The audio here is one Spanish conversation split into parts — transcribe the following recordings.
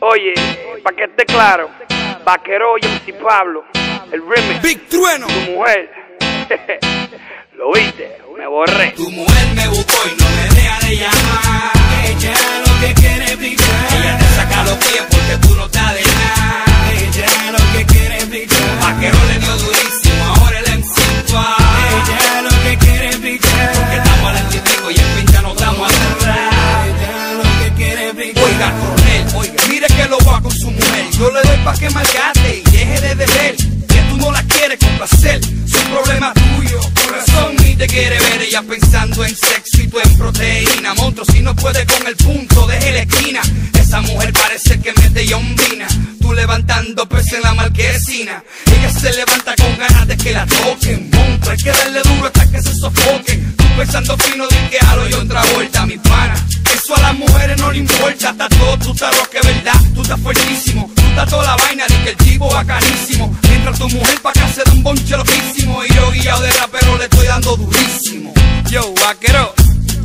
Oye, pa' que esté claro, Vaquero y MC Pablo, el remix, Big Trueno, tu mujer, lo viste, me borré. Tu mujer me buscó y no me deja de llamar. Ella lo que quiere es brillar. Ella te saca los pies porque tú no estás de nada. Ella lo que quiere es brillar. Vaquero le dio durísimo, ahora el MC Pablo. Ella lo que quiere es brillar. Porque estamos al antipico y en pincha no estamos a cerrar. Ella lo que quiere es brillar. Oiga, coronel, oiga, mire que lo va con su mujer. Yo le doy pa' que malgate y deje de beber. Que tú no la quieres complacer, es un problema tuyo. Por razón ni te quiere ver. Ella pensando en sexo y tú en proteína. Monstruo, si no puede con el punto, deje la esquina. Esa mujer parece que mete yombina. Tú levantando peso en la marquesina. Ella se levanta con ganas de que la toquen. Monstruo, hay que darle duro hasta que se sofoque. Tú pensando fino de que halo y otra vuelta, mi pana. Eso a las mujeres no le importa. Está todo, tú estás lo que es verdad. Tú estás fuertísimo, tú estás toda la vaina de que el tipo bacanísimo. Mientras tu mujer pa' acá se da un bonche loquísimo. Y yo guiado de rapero le estoy dando durísimo. Yo, Vaquero,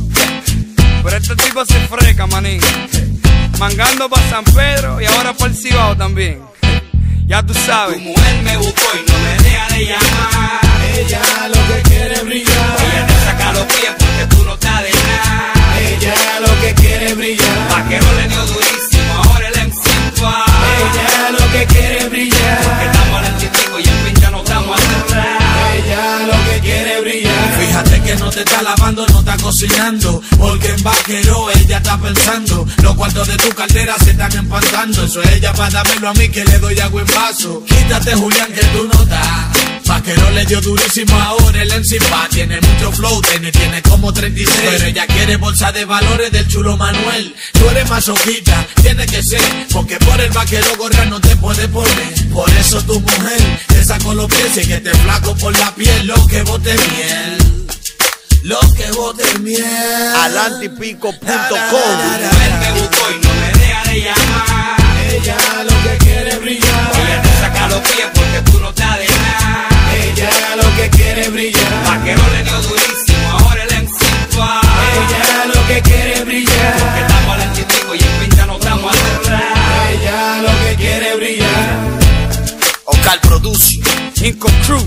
pero este tipo se freca, manín. Mangando pa' San Pedro y ahora por el Cibao también. Ya tú sabes. Tu mujer me buscó y no me deja de llamar. Ella lo que quiere es brillar. Ella te saca los pies porque tú no estás de nada. Ella lo que quiere es brillar. Vaquero le dio durísimo, ahora el MC Pablo. Ella lo que quiere es brillar. Porque estamos al antipico y en pincha no estamos a cerrar. Ella lo que quiere es brillar. Fíjate que no te está lavando, no está cocinando. Porque en Vaquero ella está pensando. Los cuartos de tu cartera se están empantando. Eso es ella para dármelo a mí que le doy agua en vaso. Quítate, Julián, que tú no estás. Vaquero le dio durísimo ahora el MC Pa. Tiene mucho flow, tiene como 36. Pero ella quiere bolsa de valores del chulo Manuel. Tú eres masoquista, tiene que ser. Porque por el Vaquero gorra no te puede poner. Por eso tu mujer te sacó los pies y que te flaco por la piel. Lo que bote miel, lo que bote miel. Alantipico.com. Tu mujer me buscó y no me deja de llamar. Ella lo que quiere es brillar. Ella te saca los pies porque tú no estás de nada. Ella lo que quiere es brillar. Vaquero le dio durísimo, ahora el MC Pablo. Ella lo que quiere es brillar. Porque estamos al antipico y en pincha no estamos a cerrar. Ella lo que quiere es brillar. Oscar Produce, Inco Crew,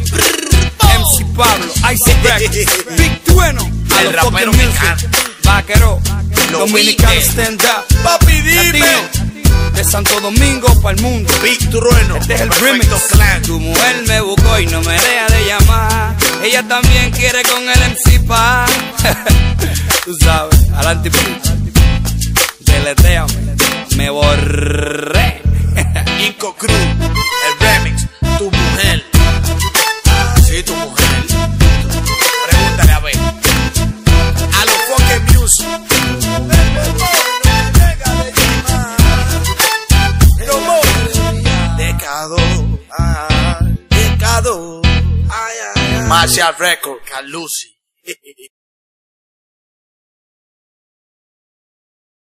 MC Pablo, Ice Records, Big Trueno, a el los rapero fucking mexicano. music, Vaquero, Lo Dominicano viste. Stand Up, Papi, dime. Latino, de Santo Domingo para el mundo. Big Trueno, Este es el Perfecto remix. Clan. Tu mujer me buscó y no me deja de llamar. Ella también quiere con el MC Pa. Tú sabes, adelante, deleteame, me borré. Inco Crew, el remix, tu mujer. Sí, tu mujer. Pregúntale a ver. A los fucking music. Decado, decado. Marshall Record, Calusi.